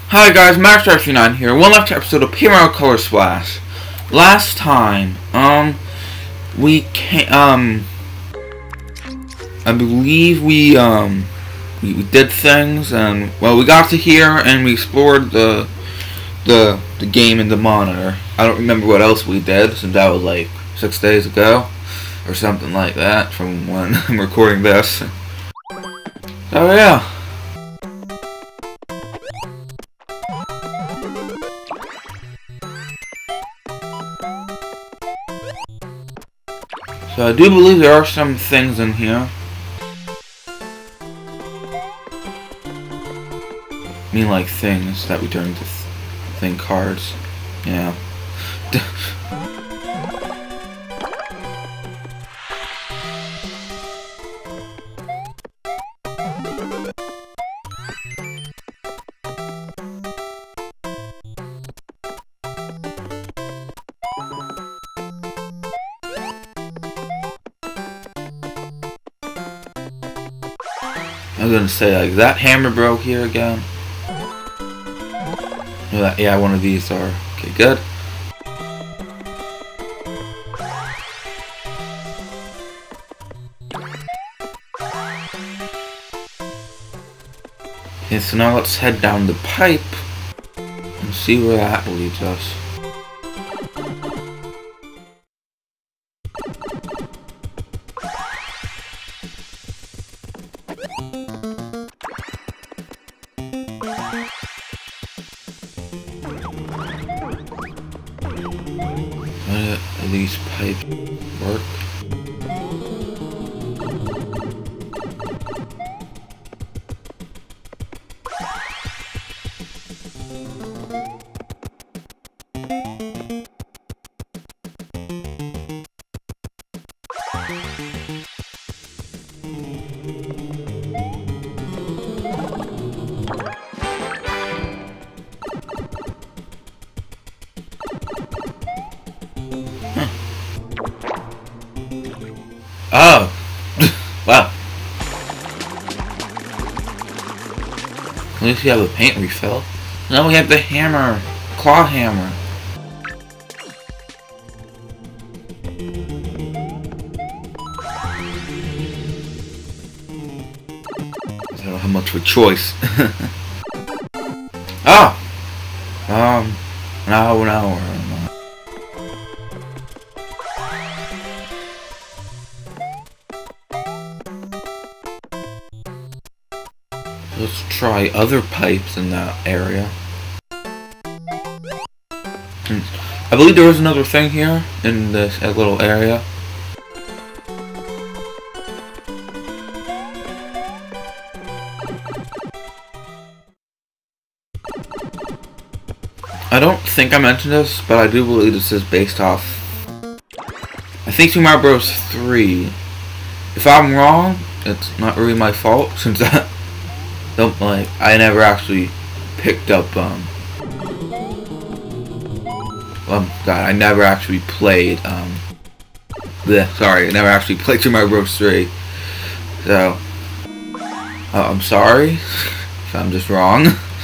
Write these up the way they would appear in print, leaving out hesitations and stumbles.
Hi guys, Max39 here. One last episode of Paper Mario Color Splash. Last time, we I believe we did things, and well, we got to here and we explored the game in the monitor. I don't remember what else we did since that was like 6 days ago or something like that from when I'm recording this. So yeah. So I do believe there are some things in here. I mean, like things that we turn into thing cards. Yeah. I was gonna say, like, that hammer broke here again. Yeah, one of these are. Okay, good. Okay, so now let's head down the pipe and see where that leads us. These pipes work. Oh! Wow. At least we have a paint refill. Now we have the hammer. Claw hammer. I don't have much of a choice. Oh! No. Let's try other pipes in that area. I believe there was another thing here in this little area. I don't think I mentioned this, but I do believe this is based off, I think, Super Mario Bros. 3. If I'm wrong, it's not really my fault, since I never actually picked up, I never actually played, I never actually played Super Mario Bros. 3. So, I'm sorry if I'm just wrong.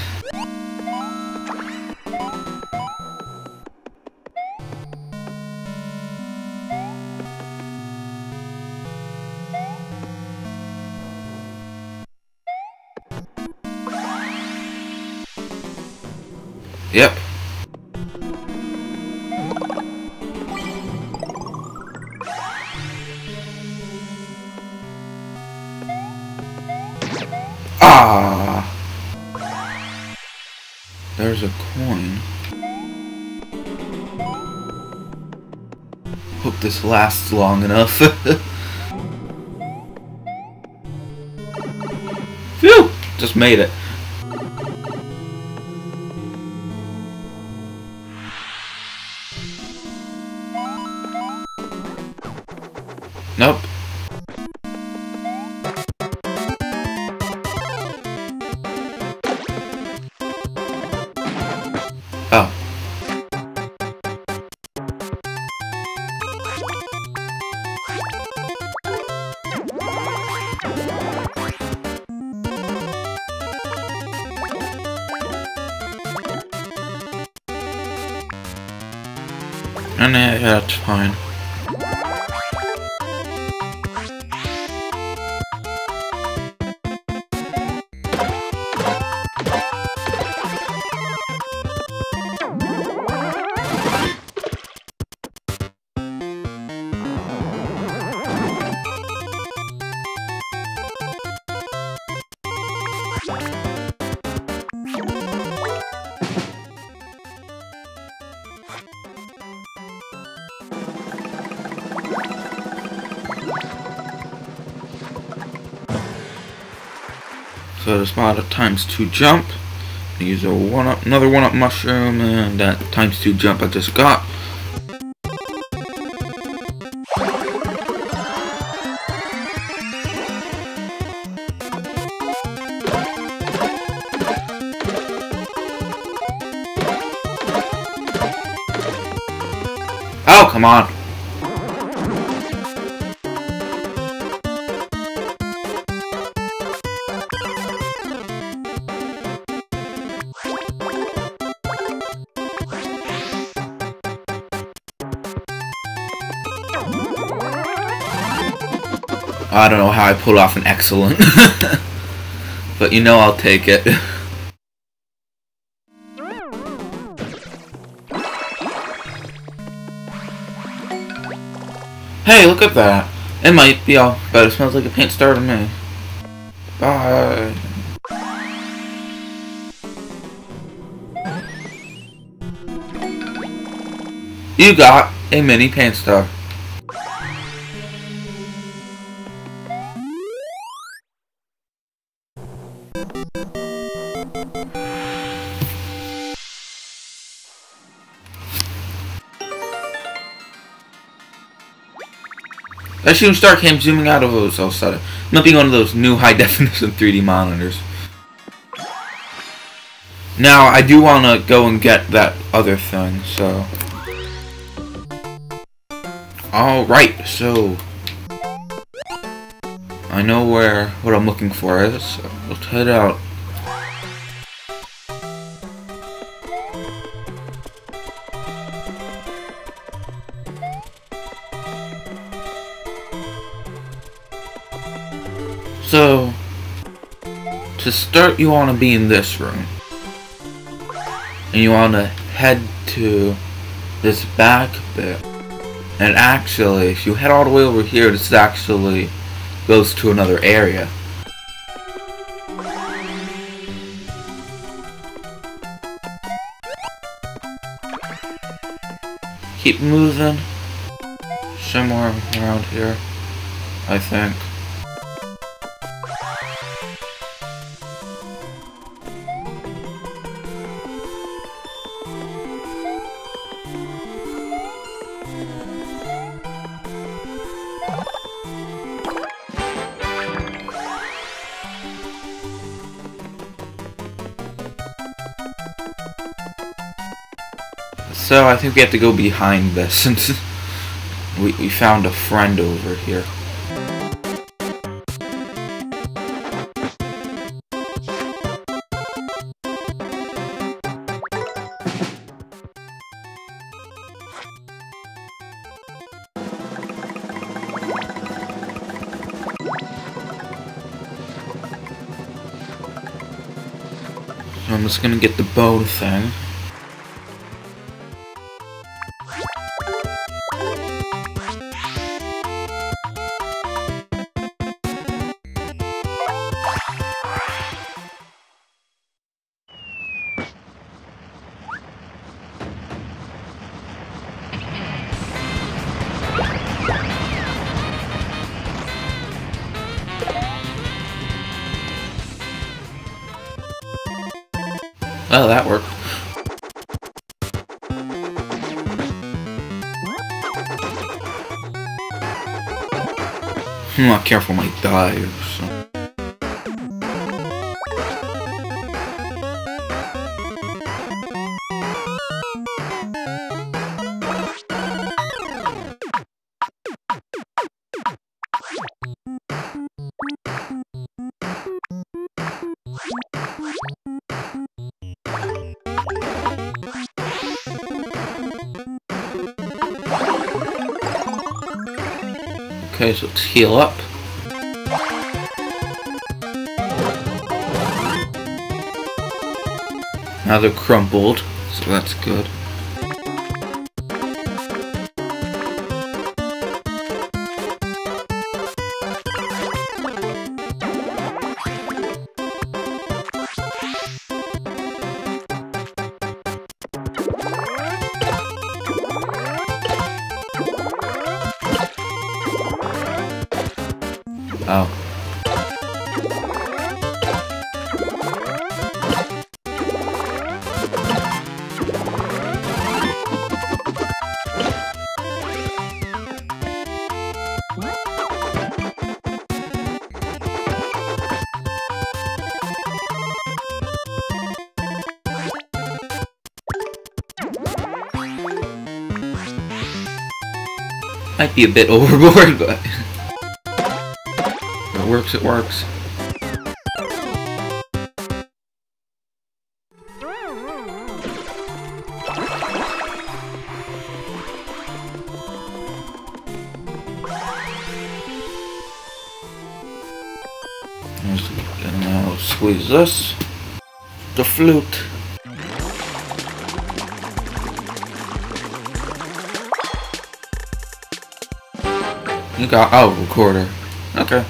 Yep. Ah! There's a coin. Hope this lasts long enough. Phew! Just made it. Nope. Oh. And yeah, that's fine. So the spot of ×2 jump. Use a another 1-up mushroom, and that ×2 jump I just got. Oh, come on. I don't know how I pulled off an excellent, but you know I'll take it. Hey, look at that. It might be all, but it smells like a paint star to me. Bye. You got a mini paint star. That shooting star came zooming out of those all of a sudden. Not being one of those new high definition 3D monitors. Now I do want to go and get that other thing, so. Alright, so I know what I'm looking for is, so let's head out. So, to start, you want to be in this room. And you want to head to this back bit. And actually, if you head all the way over here, this actually goes to another area. Keep moving. Somewhere around here, I think. So I think we have to go behind this since we found a friend over here. So I'm just gonna get the bow thing. Well, that worked. I'm not careful, might die or something. Okay, so let's heal up. Now they're crumpled, so that's good. Oh. Might be a bit overboard, but if it works, it works. And now squeeze this. The flute. You got recorder. Okay.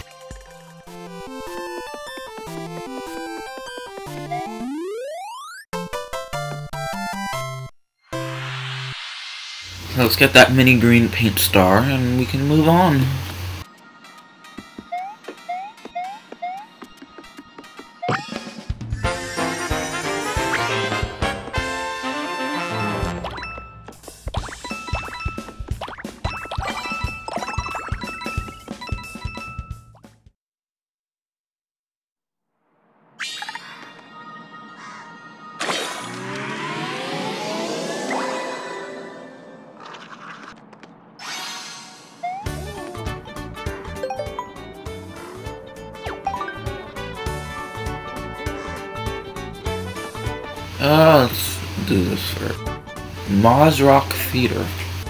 So let's get that mini green paint star and we can move on. Let's do this for Mozrock Theater.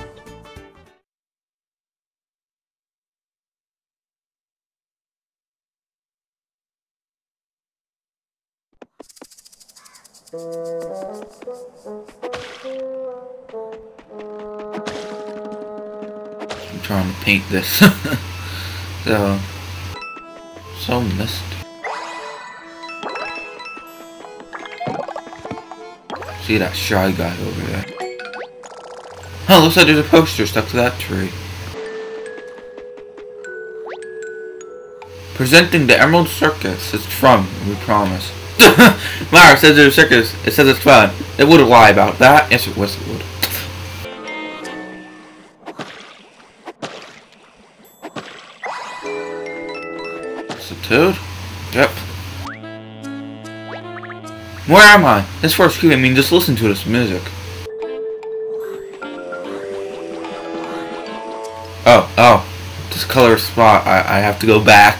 I'm trying to paint this. So misty. See that shy guy over there. Oh, looks like there's a poster stuck to that tree. Presenting the Emerald Circus. It's fun, we promise. Mara says there's a circus. It says it's fun. It wouldn't lie about that. Yes, it was. It would. It's a toad? Yep. Where am I? This first cue, I mean, just listen to this music. Oh. This color spot, I have to go back.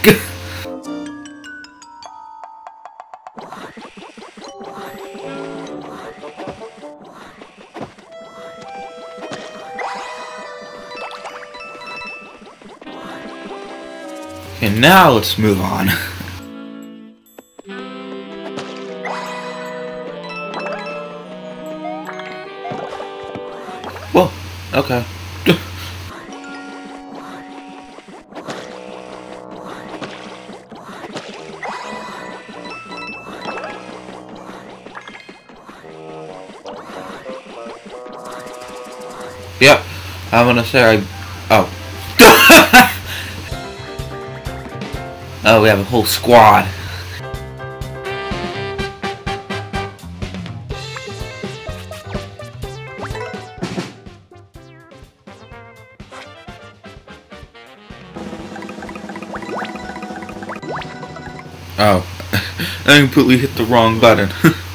Okay, now let's move on. Whoa, okay. Yep, I'm gonna say oh. Oh, we have a whole squad. Oh, I completely hit the wrong button.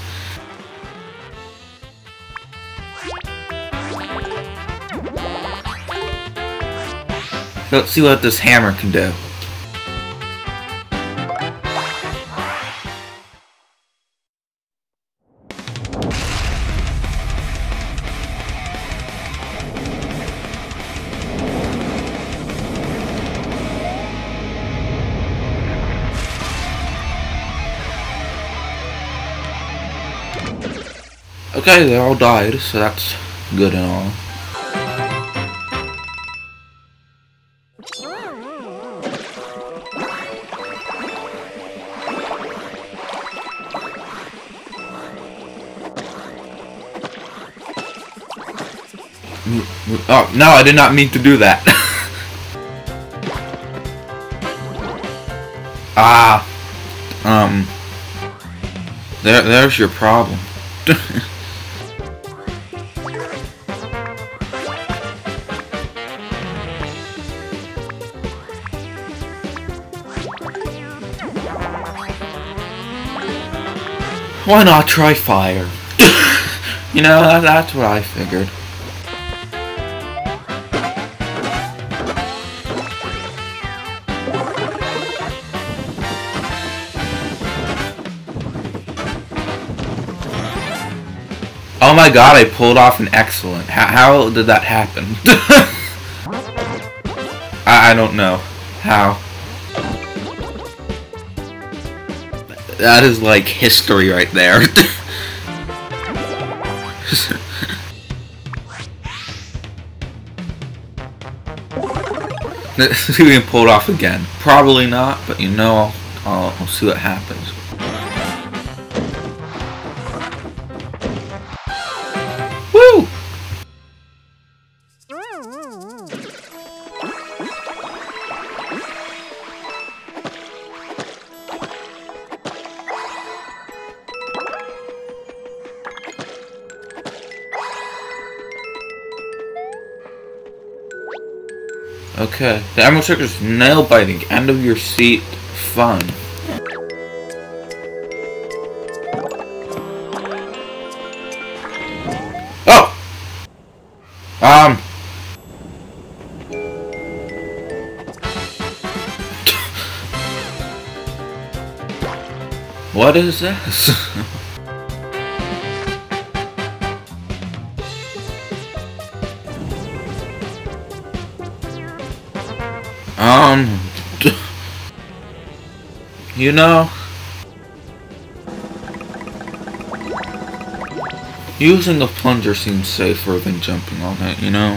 Let's see what this hammer can do. Okay, they all died, so that's good and all. Oh, no, I did not mean to do that. Ah, there's your problem. Why not try fire? You know, that's what I figured. Oh my god, I pulled off an excellent. How did that happen? I don't know. How? That is like history right there. Let's see if we can pull it off again. Probably not, but you know, I'll see what happens. Woo! Okay, the Emerald Circus nail biting, end of your seat, fun. Oh! What is this? You know, using a plunger seems safer than jumping on it, you know?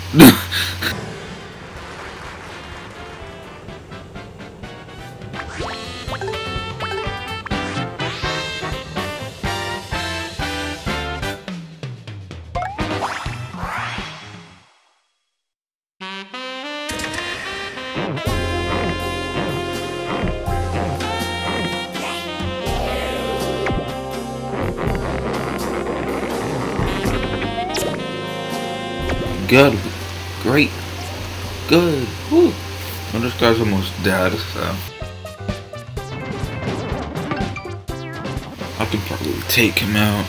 Good. Great. Good. Woo. Well, this guy's almost dead, so I can probably take him out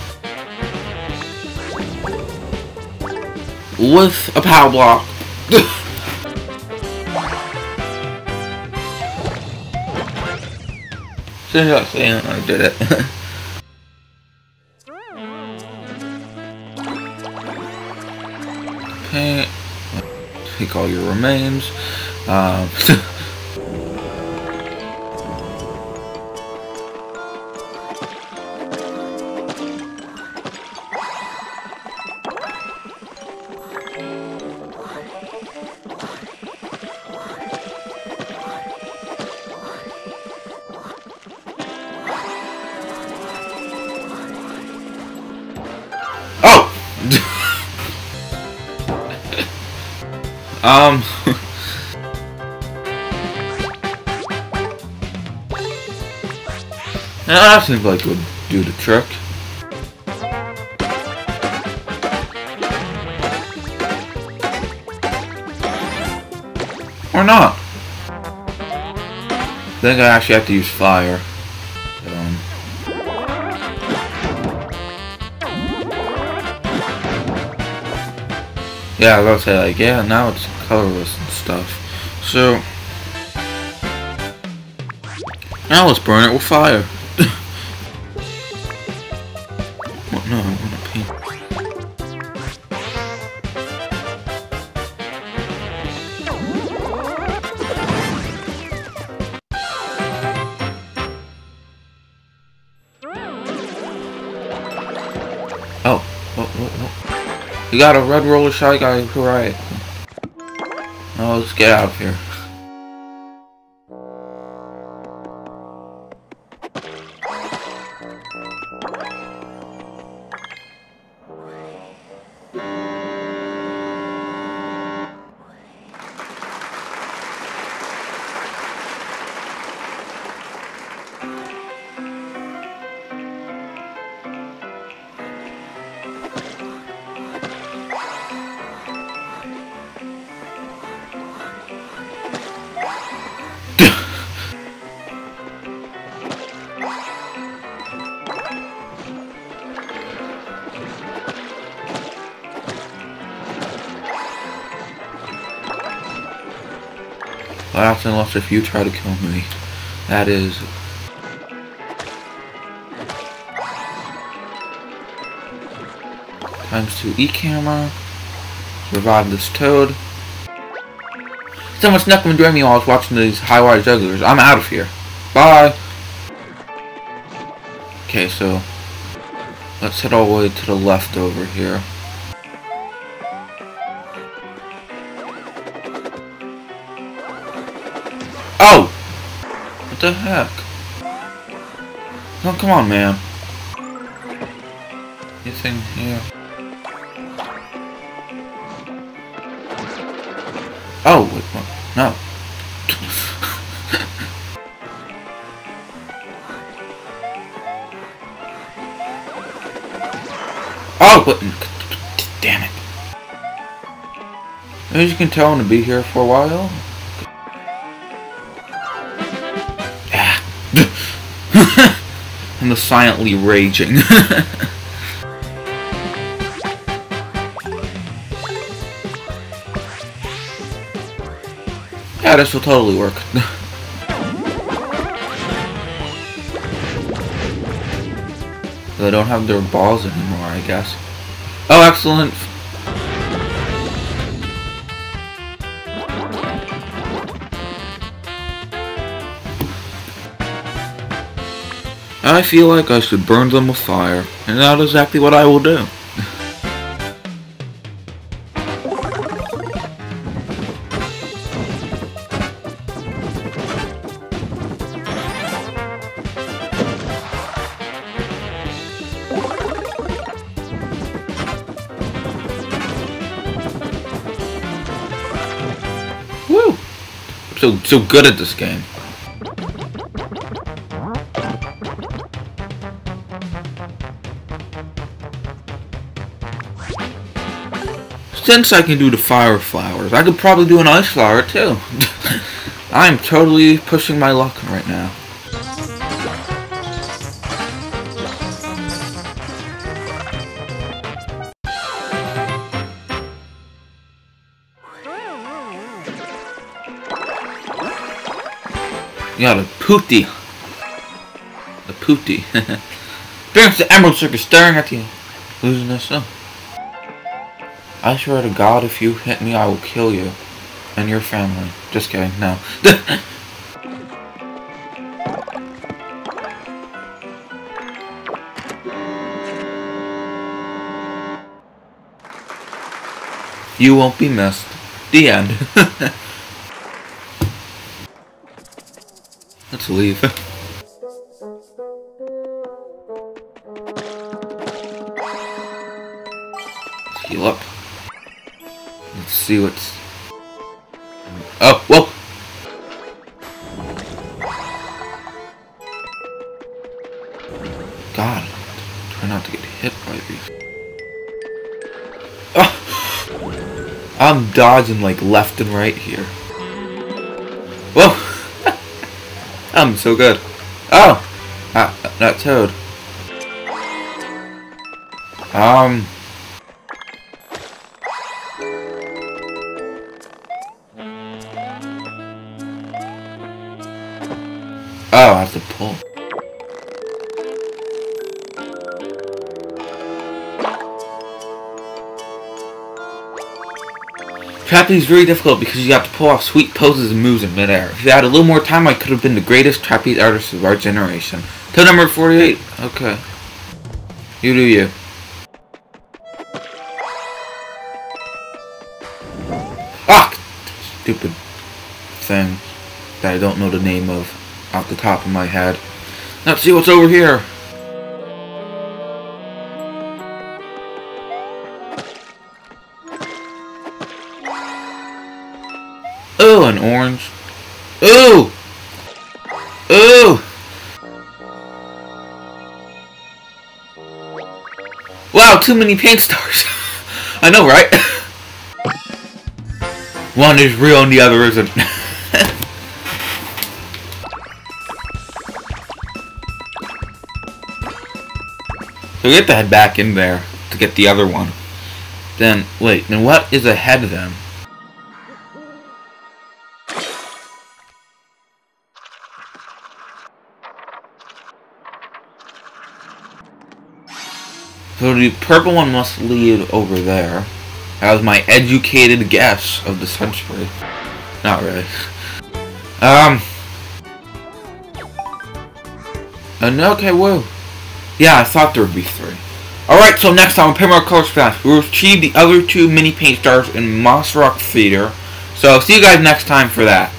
with a power block. Since I saying I did it. Okay. Take all your remains. Oh! That seems like it would do the trick. Or not. I think I actually have to use fire. Yeah, I was about to say, like, yeah, now it's colorless and stuff. So, now let's burn it with fire. Well, no, I want to paint. Oh. You got a red roller shy guy, hooray. Oh, let's get out of here. Last unless if you try to kill me. That is... Times 2 E-camera. Revive this toad. Someone snuck and joined me while I was watching these high-wire jugglers. I'm out of here. Bye! Okay, so... Let's head all the way to the left over here. Oh! What the heck? Oh, come on, man. Anything here? Oh, wait, what? No. Oh, but damn it. As you can tell, I'm gonna be here for a while. I'm the silently raging. Yeah, this will totally work. They don't have their balls anymore, I guess. Oh, excellent. I feel like I should burn them with fire, and that's exactly what I will do. Woo! I'm so good at this game. Since I can do the fire flowers, I could probably do an ice flower too. I'm totally pushing my luck right now. You got a Pooty. A Pooty. Experience the Emerald Circus staring at you. Losing this up. I swear to God, if you hit me, I will kill you. And your family. Just kidding, no. You won't be missed. The end. Let's leave. Let's heal up. Let's see what's... Oh, whoa! God, try not to get hit by these. Oh! I'm dodging like left and right here. Whoa! I'm so good. Oh! That toad. Oh, I have to pull. Trapeze is very difficult because you have to pull off sweet poses and moves in midair. If you had a little more time, I could have been the greatest trapeze artist of our generation. Toad number 48. Okay. You do you. stupid thing that I don't know the name of off the top of my head. Let's see what's over here. Oh, an orange. Ooh! Ooh! Wow, too many paint stars. I know, right? One is real and the other isn't. So we have to head back in there to get the other one. Then, wait, then what is ahead of them? So the purple one must lead over there. That was my educated guess of the century. Not really. Okay, whoa. Yeah, I thought there would be 3. Alright, so next time on Paper Mario Color Splash, we'll achieve the other 2 mini paint stars in Moss Rock Theater. So, see you guys next time for that.